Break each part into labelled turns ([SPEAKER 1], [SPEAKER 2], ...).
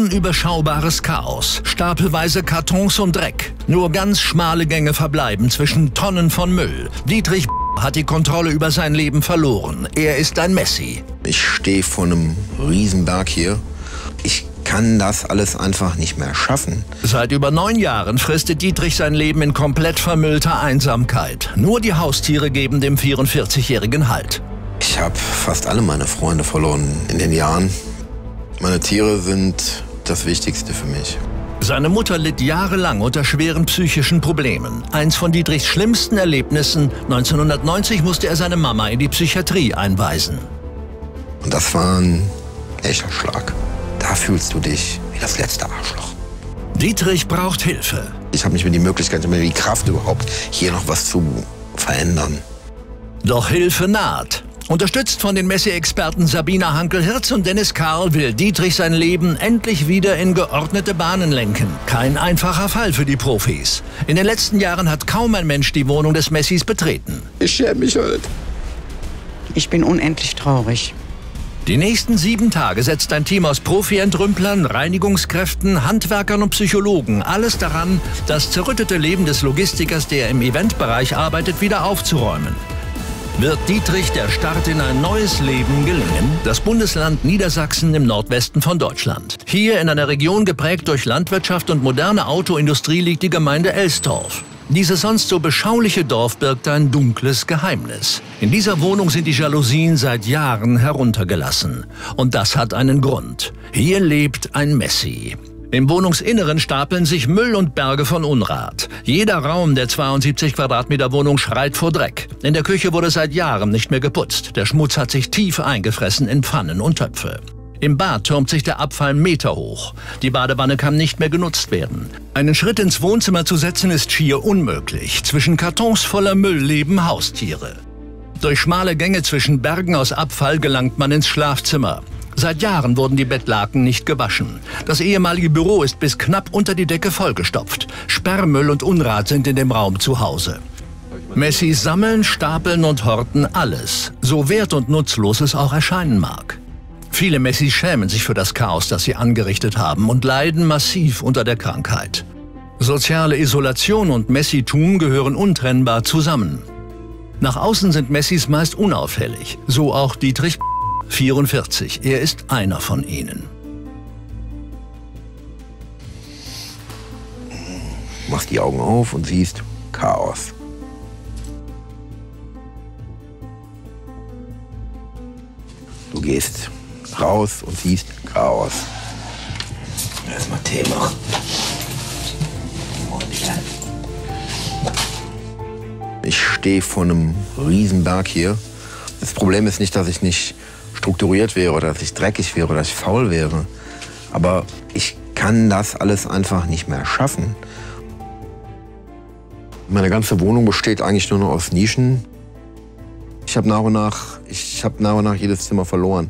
[SPEAKER 1] Unüberschaubares Chaos, stapelweise Kartons und Dreck. Nur ganz schmale Gänge verbleiben zwischen Tonnen von Müll. Dietrich hat die Kontrolle über sein Leben verloren. Er ist ein Messi.
[SPEAKER 2] Ich stehe vor einem Riesenberg hier. Ich kann das alles einfach nicht mehr schaffen.
[SPEAKER 1] Seit über 9 Jahren fristet Dietrich sein Leben in komplett vermüllter Einsamkeit. Nur die Haustiere geben dem 44-Jährigen Halt.
[SPEAKER 2] Ich habe fast alle meine Freunde verloren in den Jahren. Meine Tiere sind das Wichtigste für mich.
[SPEAKER 1] Seine Mutter litt jahrelang unter schweren psychischen Problemen. Eins von Dietrichs schlimmsten Erlebnissen: 1990 musste er seine Mama in die Psychiatrie einweisen.
[SPEAKER 2] Und das war ein echter Schlag. Da fühlst du dich wie das letzte Arschloch.
[SPEAKER 1] Dietrich braucht Hilfe.
[SPEAKER 2] Ich habe nicht mehr die Möglichkeit, mehr die Kraft überhaupt, hier noch was zu verändern.
[SPEAKER 1] Doch Hilfe naht. Unterstützt von den Messi-Experten Sabina Hankel-Hirz und Dennis Karl will Dietrich sein Leben endlich wieder in geordnete Bahnen lenken. Kein einfacher Fall für die Profis. In den letzten Jahren hat kaum ein Mensch die Wohnung des Messis betreten.
[SPEAKER 2] Ich schäme mich halt.
[SPEAKER 3] Ich bin unendlich traurig.
[SPEAKER 1] Die nächsten 7 Tage setzt ein Team aus Profi-Entrümplern, Reinigungskräften, Handwerkern und Psychologen alles daran, das zerrüttete Leben des Logistikers, der im Eventbereich arbeitet, wieder aufzuräumen. Wird Dietrich der Start in ein neues Leben gelingen? Das Bundesland Niedersachsen im Nordwesten von Deutschland. Hier in einer Region geprägt durch Landwirtschaft und moderne Autoindustrie liegt die Gemeinde Elstorf. Dieses sonst so beschauliche Dorf birgt ein dunkles Geheimnis. In dieser Wohnung sind die Jalousien seit Jahren heruntergelassen. Und das hat einen Grund. Hier lebt ein Messi. Im Wohnungsinneren stapeln sich Müll und Berge von Unrat. Jeder Raum der 72 Quadratmeter Wohnung schreit vor Dreck. In der Küche wurde seit Jahren nicht mehr geputzt. Der Schmutz hat sich tief eingefressen in Pfannen und Töpfe. Im Bad türmt sich der Abfall meterhoch. Die Badewanne kann nicht mehr genutzt werden. Einen Schritt ins Wohnzimmer zu setzen ist schier unmöglich. Zwischen Kartons voller Müll leben Haustiere. Durch schmale Gänge zwischen Bergen aus Abfall gelangt man ins Schlafzimmer. Seit Jahren wurden die Bettlaken nicht gewaschen. Das ehemalige Büro ist bis knapp unter die Decke vollgestopft. Sperrmüll und Unrat sind in dem Raum zu Hause. Messis sammeln, stapeln und horten alles, so wert- und nutzlos es auch erscheinen mag. Viele Messis schämen sich für das Chaos, das sie angerichtet haben, und leiden massiv unter der Krankheit. Soziale Isolation und Messitum gehören untrennbar zusammen. Nach außen sind Messis meist unauffällig, so auch Dietrich 44. Er ist einer von ihnen.
[SPEAKER 2] Machst die Augen auf und siehst Chaos. Du gehst raus und siehst Chaos. Erstmal Tee machen. Ich stehe vor einem Riesenberg hier. Das Problem ist nicht, dass ich nicht strukturiert wäre oder dass ich dreckig wäre oder dass ich faul wäre. Aber ich kann das alles einfach nicht mehr schaffen. Meine ganze Wohnung besteht eigentlich nur noch aus Nischen. Ich habe nach und nach jedes Zimmer verloren.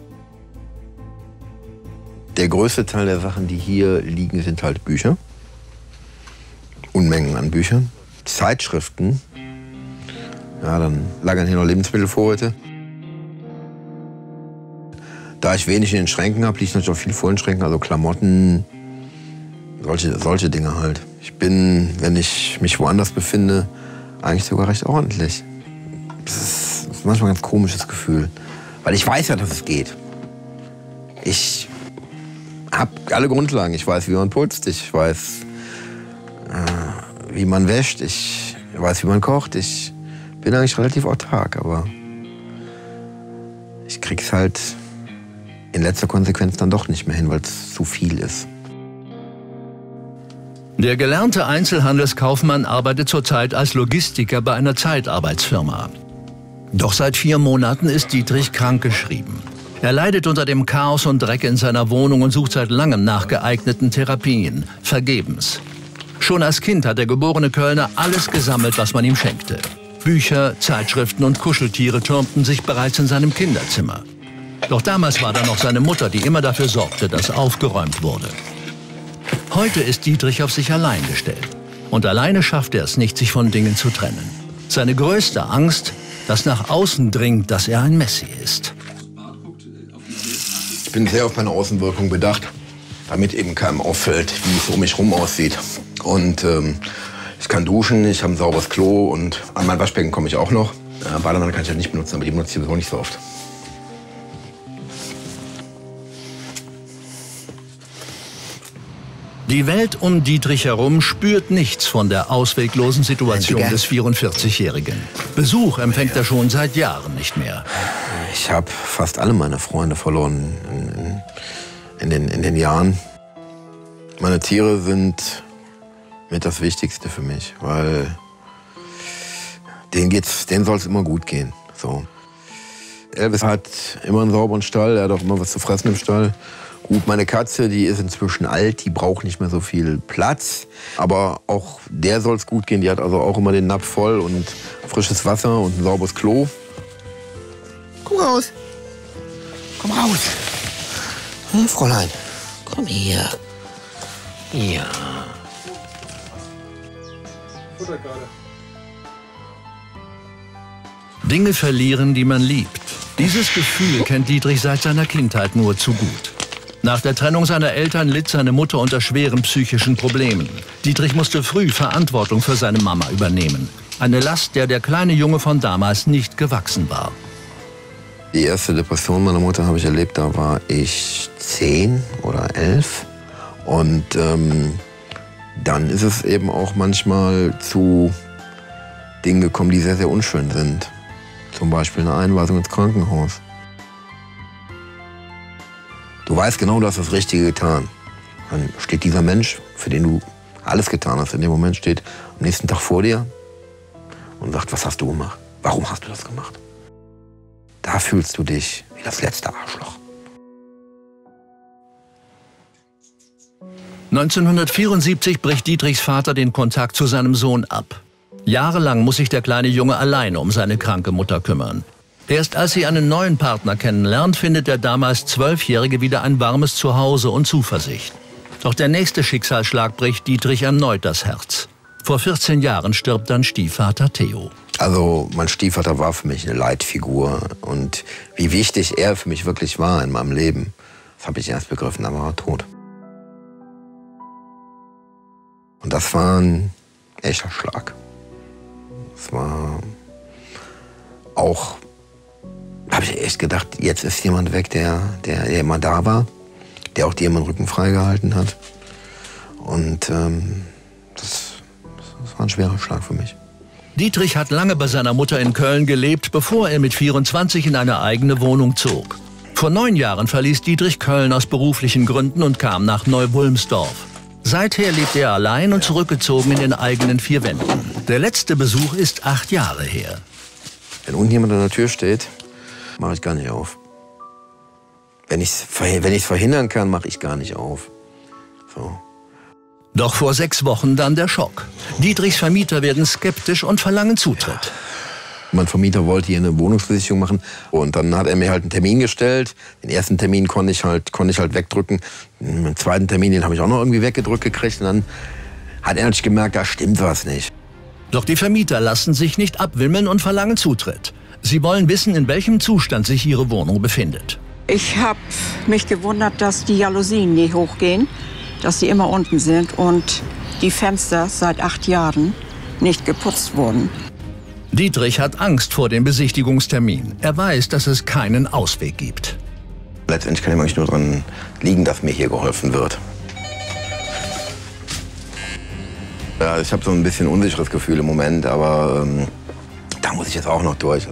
[SPEAKER 2] Der größte Teil der Sachen, die hier liegen, sind halt Bücher. Unmengen an Büchern. Zeitschriften. Ja, dann lagern hier noch Lebensmittelvorräte. Da ich wenig in den Schränken habe, liegt natürlich auch viel vor den Schränken, also Klamotten, solche Dinge halt. Ich bin, wenn ich mich woanders befinde, eigentlich sogar recht ordentlich. Das ist manchmal ein ganz komisches Gefühl, weil ich weiß ja, dass es geht. Ich habe alle Grundlagen. Ich weiß, wie man putzt, ich weiß, wie man wäscht, ich weiß, wie man kocht. Ich bin eigentlich relativ autark, aber ich krieg's halt in letzter Konsequenz dann doch nicht mehr hin, weil es zu viel ist.
[SPEAKER 1] Der gelernte Einzelhandelskaufmann arbeitet zurzeit als Logistiker bei einer Zeitarbeitsfirma. Doch seit 4 Monaten ist Dietrich krankgeschrieben. Er leidet unter dem Chaos und Dreck in seiner Wohnung und sucht seit langem nach geeigneten Therapien. Vergebens. Schon als Kind hat der geborene Kölner alles gesammelt, was man ihm schenkte. Bücher, Zeitschriften und Kuscheltiere türmten sich bereits in seinem Kinderzimmer. Doch damals war da noch seine Mutter, die immer dafür sorgte, dass aufgeräumt wurde. Heute ist Dietrich auf sich allein gestellt. Und alleine schafft er es nicht, sich von Dingen zu trennen. Seine größte Angst, dass nach außen dringt, dass er ein Messi ist.
[SPEAKER 2] Ich bin sehr auf meine Außenwirkung bedacht. damit eben keinem auffällt, wie es um mich rum aussieht. Und ich kann duschen, ich habe ein sauberes Klo und an mein Waschbecken komme ich auch noch. Badewanne kann ich halt nicht benutzen, aber die benutze ich sowieso nicht so oft.
[SPEAKER 1] Die Welt um Dietrich herum spürt nichts von der ausweglosen Situation des 44-Jährigen. Besuch empfängt er schon seit Jahren nicht mehr.
[SPEAKER 2] Ich habe fast alle meine Freunde verloren in den Jahren. Meine Tiere sind mit das Wichtigste für mich, weil denen soll es immer gut gehen. So. Elvis hat immer einen sauberen Stall, er hat auch immer was zu fressen im Stall. Gut, meine Katze, die ist inzwischen alt, die braucht nicht mehr so viel Platz. Aber auch der soll es gut gehen. Die hat also auch immer den Napf voll und frisches Wasser und ein sauberes Klo. Komm raus. Komm raus. Hm, Fräulein, komm her. Ja.
[SPEAKER 1] Dinge verlieren, die man liebt. Dieses Gefühl kennt Dietrich seit seiner Kindheit nur zu gut. Nach der Trennung seiner Eltern litt seine Mutter unter schweren psychischen Problemen. Dietrich musste früh Verantwortung für seine Mama übernehmen. Eine Last, der kleine Junge von damals nicht gewachsen war.
[SPEAKER 2] Die erste Depression meiner Mutter habe ich erlebt, da war ich 10 oder 11. Und dann ist es eben auch manchmal zu Dingen gekommen, die sehr, sehr unschön sind. Zum Beispiel eine Einweisung ins Krankenhaus. Du weißt genau, du hast das Richtige getan. Dann steht dieser Mensch, für den du alles getan hast, in dem Moment steht am nächsten Tag vor dir und sagt, was hast du gemacht? Warum hast du das gemacht? Da fühlst du dich wie das letzte Arschloch.
[SPEAKER 1] 1974 bricht Dietrichs Vater den Kontakt zu seinem Sohn ab. Jahrelang muss sich der kleine Junge alleine um seine kranke Mutter kümmern. Erst als sie einen neuen Partner kennenlernt, findet der damals 12-Jährige wieder ein warmes Zuhause und Zuversicht. Doch der nächste Schicksalsschlag bricht Dietrich erneut das Herz. Vor 14 Jahren stirbt dann Stiefvater Theo.
[SPEAKER 2] Also mein Stiefvater war für mich eine Leitfigur. Und wie wichtig er für mich wirklich war in meinem Leben, das habe ich erst begriffen, da war er tot. Und das war ein echter Schlag. Es war auch, habe ich echt gedacht, jetzt ist jemand weg, der immer da war, der auch dir immer den Rücken freigehalten hat. Und das war ein schwerer Schlag für mich.
[SPEAKER 1] Dietrich hat lange bei seiner Mutter in Köln gelebt, bevor er mit 24 in eine eigene Wohnung zog. Vor 9 Jahren verließ Dietrich Köln aus beruflichen Gründen und kam nach Neu-Wulmsdorf. Seither lebt er allein und zurückgezogen in den eigenen 4 Wänden. Der letzte Besuch ist 8 Jahre her.
[SPEAKER 2] Wenn unten jemand an der Tür steht, mache ich gar nicht auf. Wenn ich es verhindern kann, mache ich gar nicht auf. So.
[SPEAKER 1] Doch vor 6 Wochen dann der Schock. Dietrichs Vermieter werden skeptisch und verlangen Zutritt.
[SPEAKER 2] Mein Vermieter wollte hier eine Wohnungsbesichtigung machen und dann hat er mir halt einen Termin gestellt. Den ersten Termin konnte ich halt wegdrücken. Den zweiten Termin, den habe ich auch noch irgendwie weggedrückt gekriegt. Und dann hat er natürlich gemerkt, da stimmt was nicht.
[SPEAKER 1] Doch die Vermieter lassen sich nicht abwimmeln und verlangen Zutritt. Sie wollen wissen, in welchem Zustand sich ihre Wohnung befindet.
[SPEAKER 3] Ich habe mich gewundert, dass die Jalousien nie hochgehen, dass sie immer unten sind und die Fenster seit 8 Jahren nicht geputzt wurden.
[SPEAKER 1] Dietrich hat Angst vor dem Besichtigungstermin. Er weiß, dass es keinen Ausweg gibt.
[SPEAKER 2] Letztendlich kann ich eigentlich nur daran liegen, dass mir hier geholfen wird. Ja, ich habe so ein bisschen unsicheres Gefühl im Moment, aber da muss ich jetzt auch noch durch.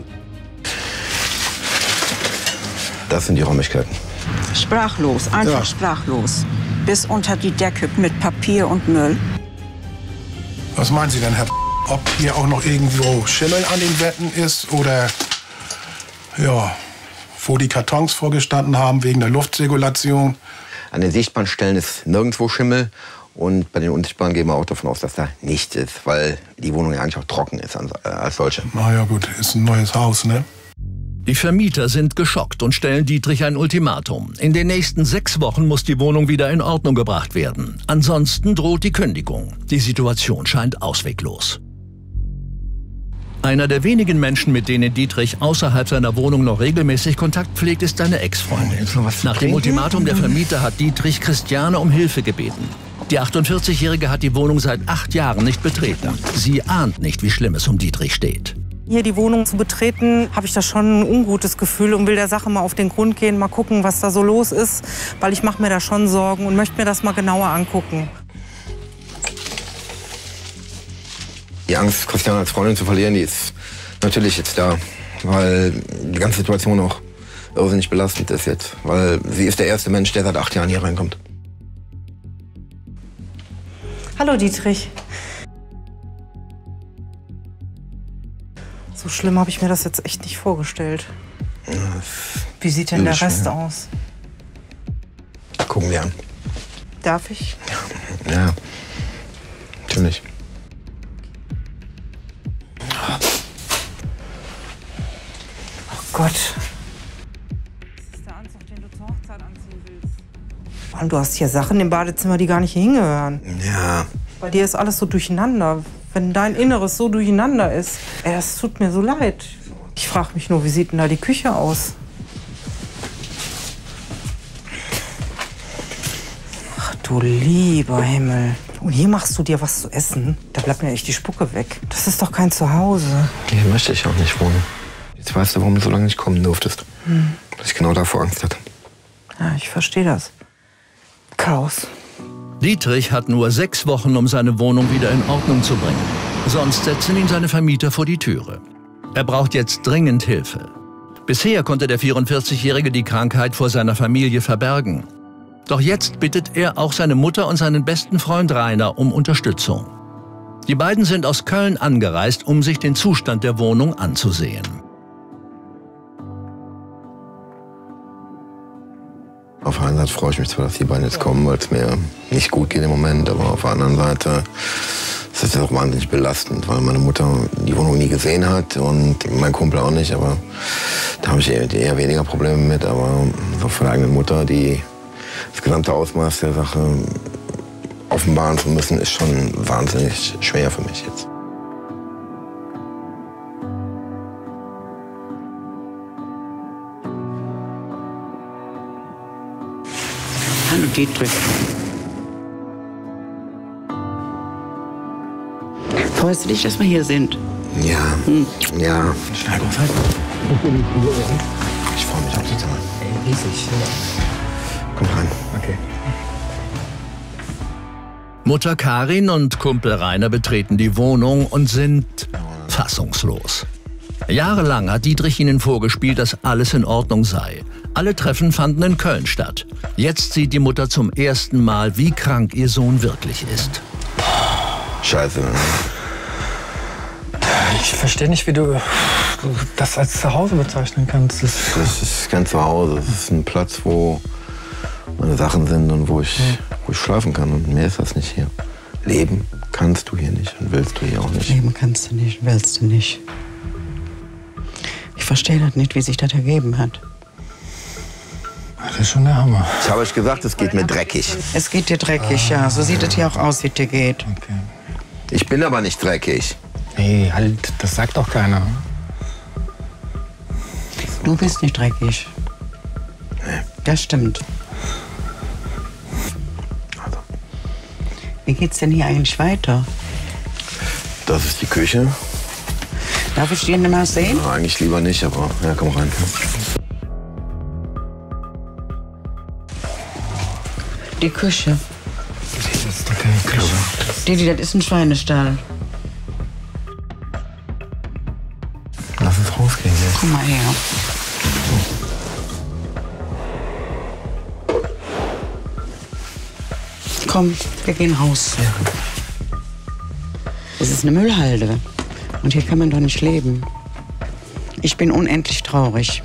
[SPEAKER 2] Das sind die Räumlichkeiten.
[SPEAKER 3] Sprachlos, einfach sprachlos. Bis unter die Decke mit Papier und Müll.
[SPEAKER 4] Was meinen Sie denn, Herr ob hier auch noch irgendwo Schimmel an den Wänden ist oder ja, wo die Kartons vorgestanden haben wegen der Luftzirkulation?
[SPEAKER 2] An den sichtbaren Stellen ist nirgendwo Schimmel und bei den unsichtbaren gehen wir auch davon aus, dass da nichts ist, weil die Wohnung ja eigentlich auch trocken ist als solche.
[SPEAKER 4] Na ja gut, ist ein neues Haus, ne?
[SPEAKER 1] Die Vermieter sind geschockt und stellen Dietrich ein Ultimatum. In den nächsten 6 Wochen muss die Wohnung wieder in Ordnung gebracht werden. Ansonsten droht die Kündigung. Die Situation scheint ausweglos. Einer der wenigen Menschen, mit denen Dietrich außerhalb seiner Wohnung noch regelmäßig Kontakt pflegt, ist seine Ex-Freundin. Nach dem Ultimatum der Vermieter hat Dietrich Christiane um Hilfe gebeten. Die 48-Jährige hat die Wohnung seit 8 Jahren nicht betreten. Sie ahnt nicht, wie schlimm es um Dietrich steht.
[SPEAKER 5] Hier die Wohnung zu betreten, habe ich da schon ein ungutes Gefühl und will der Sache mal auf den Grund gehen, mal gucken, was da so los ist. Weil ich mache mir da schon Sorgen und möchte mir das mal genauer angucken.
[SPEAKER 2] Die Angst, Christiane als Freundin zu verlieren, die ist natürlich jetzt da. Weil die ganze Situation auch irrsinnig belastend ist jetzt. Weil sie ist der erste Mensch, der seit 8 Jahren hier reinkommt.
[SPEAKER 5] Hallo Dietrich. So schlimm habe ich mir das jetzt echt nicht vorgestellt. Wie sieht denn der Rest aus?
[SPEAKER 2] Gucken wir an.
[SPEAKER 5] Darf ich?
[SPEAKER 2] Ja, natürlich.
[SPEAKER 5] Oh Gott. Das ist der Anzug, den du zur Hochzeit anziehen willst. Vor allem, du hast hier Sachen im Badezimmer, die gar nicht hier hingehören.
[SPEAKER 2] Ja.
[SPEAKER 5] Bei dir ist alles so durcheinander. Wenn dein Inneres so durcheinander ist, es tut mir so leid. Ich frage mich nur, wie sieht denn da die Küche aus? Ach du lieber Himmel. Und hier machst du dir was zu essen? Da bleibt mir echt die Spucke weg. Das ist doch kein Zuhause.
[SPEAKER 2] Hier möchte ich auch nicht wohnen. Jetzt weißt du, warum du so lange nicht kommen durftest. Dass ich genau davor Angst hatte.
[SPEAKER 5] Ja, ich verstehe das. Chaos.
[SPEAKER 1] Dietrich hat nur 6 Wochen, um seine Wohnung wieder in Ordnung zu bringen. Sonst setzen ihn seine Vermieter vor die Türe. Er braucht jetzt dringend Hilfe. Bisher konnte der 44-Jährige die Krankheit vor seiner Familie verbergen. Doch jetzt bittet er auch seine Mutter und seinen besten Freund Rainer um Unterstützung. Die beiden sind aus Köln angereist, um sich den Zustand der Wohnung anzusehen.
[SPEAKER 2] Auf der einen Seite freue ich mich zwar, dass die beiden jetzt kommen, weil es mir nicht gut geht im Moment, aber auf der anderen Seite ist es auch wahnsinnig belastend, weil meine Mutter die Wohnung nie gesehen hat und mein Kumpel auch nicht, aber da habe ich eher weniger Probleme mit, aber so von der eigenen Mutter, die das gesamte Ausmaß der Sache offenbaren zu müssen, ist schon wahnsinnig schwer für mich jetzt.
[SPEAKER 6] Hallo Dietrich. Freust du dich, dass wir hier sind?
[SPEAKER 2] Ja, ja. Ich freue mich auch total.
[SPEAKER 7] Riesig.
[SPEAKER 2] Komm rein.
[SPEAKER 7] Okay.
[SPEAKER 1] Mutter Karin und Kumpel Rainer betreten die Wohnung und sind fassungslos. Jahrelang hat Dietrich ihnen vorgespielt, dass alles in Ordnung sei. Alle Treffen fanden in Köln statt. Jetzt sieht die Mutter zum ersten Mal, wie krank ihr Sohn wirklich ist.
[SPEAKER 2] Scheiße.
[SPEAKER 7] Ich verstehe nicht, wie du das als Zuhause bezeichnen kannst.
[SPEAKER 2] Das ist kein Zuhause. Das ist ein Platz, wo meine Sachen sind und wo ich schlafen kann. Und mehr ist das nicht hier. Leben kannst du hier nicht und willst du hier auch nicht.
[SPEAKER 6] Leben kannst du nicht, willst du nicht. Ich verstehe das nicht, wie sich das ergeben hat.
[SPEAKER 7] Das ist schon der Hammer.
[SPEAKER 2] Ich habe euch gesagt, es geht mir dreckig.
[SPEAKER 6] Es geht dir dreckig, ja. So sieht es hier auch aus, wie es dir geht.
[SPEAKER 7] Okay.
[SPEAKER 2] Ich bin aber nicht dreckig.
[SPEAKER 7] Nee, halt, das sagt doch keiner.
[SPEAKER 6] Du bist nicht dreckig.
[SPEAKER 2] Nee.
[SPEAKER 6] Das stimmt.
[SPEAKER 2] Also,
[SPEAKER 6] Wie geht's denn hier eigentlich weiter?
[SPEAKER 2] das ist die Küche.
[SPEAKER 6] Darf ich die denn mal sehen?
[SPEAKER 2] Ja, eigentlich lieber nicht, aber ja, komm rein.
[SPEAKER 6] Die Küche.
[SPEAKER 7] Das ist doch keine Küche.
[SPEAKER 6] Didi, das ist ein Schweinestall.
[SPEAKER 7] Lass uns rausgehen jetzt.
[SPEAKER 6] Komm mal her. Komm, wir gehen raus.
[SPEAKER 7] Ja.
[SPEAKER 6] Es ist eine Müllhalde. Und hier kann man doch nicht leben. Ich bin unendlich traurig.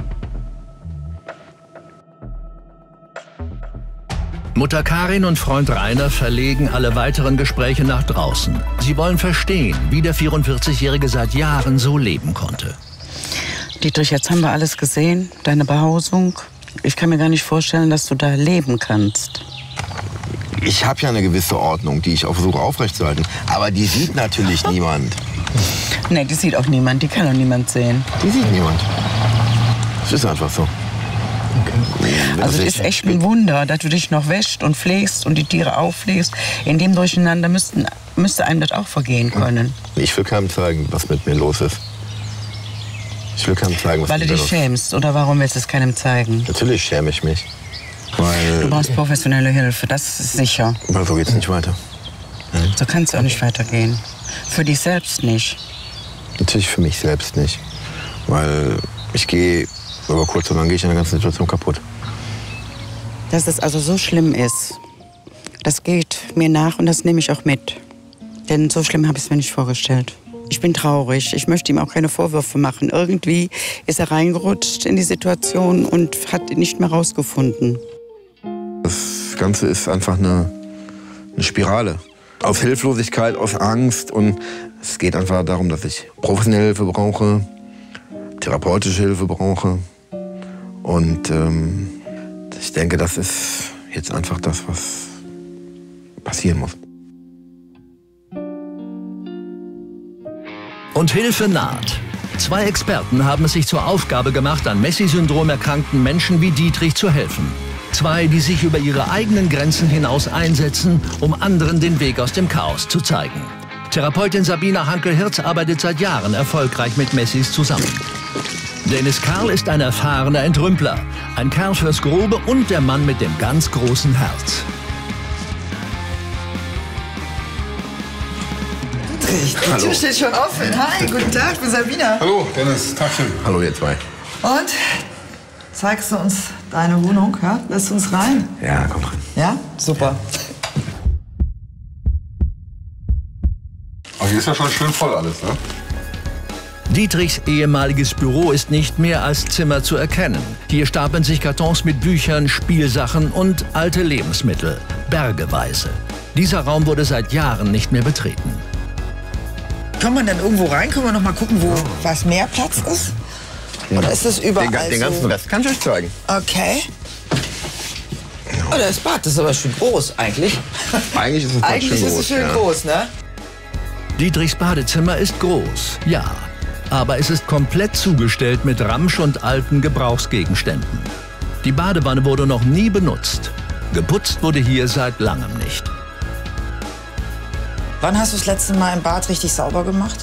[SPEAKER 1] Mutter Karin und Freund Rainer verlegen alle weiteren Gespräche nach draußen. Sie wollen verstehen, wie der 44-Jährige seit Jahren so leben konnte.
[SPEAKER 6] Dietrich, jetzt haben wir alles gesehen, deine Behausung. Ich kann mir gar nicht vorstellen, dass du da leben kannst.
[SPEAKER 2] Ich habe ja eine gewisse Ordnung, die ich auch versuche aufrechtzuerhalten. Aber die sieht natürlich niemand.
[SPEAKER 6] Nee, die sieht auch niemand. Die kann auch niemand sehen.
[SPEAKER 2] Die sieht niemand. Das ist einfach so.
[SPEAKER 6] Also es ist echt ein Wunder, dass du dich noch wäschst und pflegst und die Tiere aufpflegst. In dem Durcheinander müsste einem das auch vergehen können.
[SPEAKER 2] Ich will keinem zeigen, was mit mir los ist. Ich will keinem zeigen, was
[SPEAKER 6] Weil
[SPEAKER 2] mit
[SPEAKER 6] du
[SPEAKER 2] mir
[SPEAKER 6] dich
[SPEAKER 2] los ist.
[SPEAKER 6] schämst oder warum willst du es keinem zeigen?
[SPEAKER 2] Natürlich schäme ich mich. Weil,
[SPEAKER 6] Du brauchst professionelle Hilfe, das ist sicher.
[SPEAKER 2] weil so geht's nicht weiter.
[SPEAKER 6] So kann es auch nicht weitergehen. Für dich selbst nicht.
[SPEAKER 2] Natürlich für mich selbst nicht. Weil ich gehe, über kurz oder lang gehe ich in der ganzen Situation kaputt.
[SPEAKER 6] Dass es also so schlimm ist, das geht mir nach und das nehme ich auch mit. Denn so schlimm habe ich es mir nicht vorgestellt. Ich bin traurig, ich möchte ihm auch keine Vorwürfe machen. Irgendwie ist er reingerutscht in die Situation und hat ihn nicht mehr rausgefunden.
[SPEAKER 2] Das Ganze ist einfach eine Spirale. Aus Hilflosigkeit, aus Angst. Und es geht einfach darum, dass ich professionelle Hilfe brauche, therapeutische Hilfe brauche. Und ich denke, das ist jetzt einfach das, was passieren muss.
[SPEAKER 1] Und Hilfe naht. 2 Experten haben es sich zur Aufgabe gemacht, an Messi-Syndrom erkrankten Menschen wie Dietrich zu helfen. 2, die sich über ihre eigenen Grenzen hinaus einsetzen, um anderen den Weg aus dem Chaos zu zeigen. Therapeutin Sabina Hankel-Hirz arbeitet seit Jahren erfolgreich mit Messis zusammen. Dennis Karl ist ein erfahrener Entrümpler, ein Kerl fürs Grobe und der Mann mit dem ganz großen Herz.
[SPEAKER 8] Die Tür steht schon offen. Hi, guten Tag, ich bin Sabina.
[SPEAKER 4] Hallo, Dennis, Tagchen.
[SPEAKER 2] Hallo ihr 2.
[SPEAKER 8] Und? Zeigst du uns deine Wohnung? Ja? Lässt du uns rein?
[SPEAKER 2] Ja, komm rein.
[SPEAKER 8] Ja? Super.
[SPEAKER 4] Aber hier ist ja schon schön voll alles, ne?
[SPEAKER 1] Dietrichs ehemaliges Büro ist nicht mehr als Zimmer zu erkennen. Hier stapeln sich Kartons mit Büchern, Spielsachen und alte Lebensmittel, bergeweise. Dieser Raum wurde seit Jahren nicht mehr betreten.
[SPEAKER 8] Kann man dann irgendwo rein? Können wir noch mal gucken, wo was mehr Platz ist? Oder ist das überall
[SPEAKER 2] Den ganzen
[SPEAKER 8] so?
[SPEAKER 2] Rest kann ich euch zeigen.
[SPEAKER 8] Okay. Oh, das Bad ist aber schön groß, eigentlich.
[SPEAKER 2] Eigentlich ist es Bad
[SPEAKER 8] Eigentlich
[SPEAKER 2] schön
[SPEAKER 8] ist
[SPEAKER 2] groß,
[SPEAKER 8] es schön
[SPEAKER 2] ja.
[SPEAKER 8] groß, ne?
[SPEAKER 1] Dietrichs Badezimmer ist groß, ja. Aber es ist komplett zugestellt mit Ramsch und alten Gebrauchsgegenständen. Die Badewanne wurde noch nie benutzt. Geputzt wurde hier seit langem nicht.
[SPEAKER 8] Wann hast du das letzte Mal im Bad richtig sauber gemacht?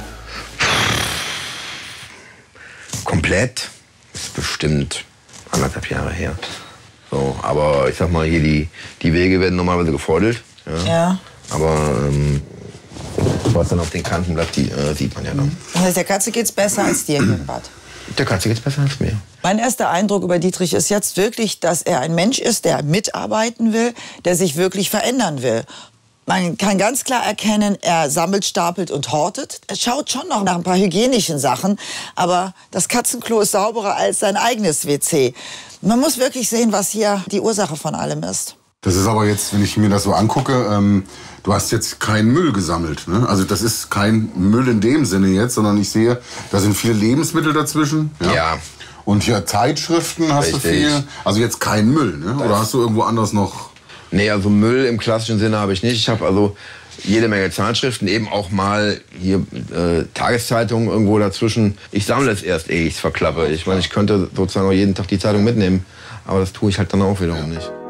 [SPEAKER 2] Komplett ist bestimmt 1,5 Jahre her. So, aber ich sag mal, hier die Wege werden normalerweise gefeudelt.
[SPEAKER 8] Ja.
[SPEAKER 2] Aber was dann auf den Kanten bleibt, die sieht man ja dann.
[SPEAKER 8] Das heißt, der Katze geht's besser als dir hier im Bad.
[SPEAKER 2] Der Katze geht's besser als mir.
[SPEAKER 8] Mein erster Eindruck über Dietrich ist jetzt wirklich, dass er ein Mensch ist, der mitarbeiten will, der sich wirklich verändern will. Man kann ganz klar erkennen, er sammelt, stapelt und hortet. Er schaut schon noch nach ein paar hygienischen Sachen, aber das Katzenklo ist sauberer als sein eigenes WC. Man muss wirklich sehen, was hier die Ursache von allem ist.
[SPEAKER 9] Das ist aber jetzt, wenn ich mir das so angucke, du hast jetzt keinen Müll gesammelt, ne? Also das ist kein Müll in dem Sinne jetzt, sondern ich sehe, da sind viele Lebensmittel dazwischen.
[SPEAKER 2] Ja.
[SPEAKER 9] Und hier Zeitschriften hast
[SPEAKER 2] Richtig.
[SPEAKER 9] du viel. Also jetzt kein Müll, ne? Oder hast du irgendwo anders noch?
[SPEAKER 2] Nee, also Müll im klassischen Sinne habe ich nicht. Ich habe also jede Menge Zeitschriften, eben auch mal hier Tageszeitungen irgendwo dazwischen. Ich sammle es erst, ehe ich es verklappe. Ich meine, ich könnte sozusagen auch jeden Tag die Zeitung mitnehmen, aber das tue ich halt dann auch wiederum nicht.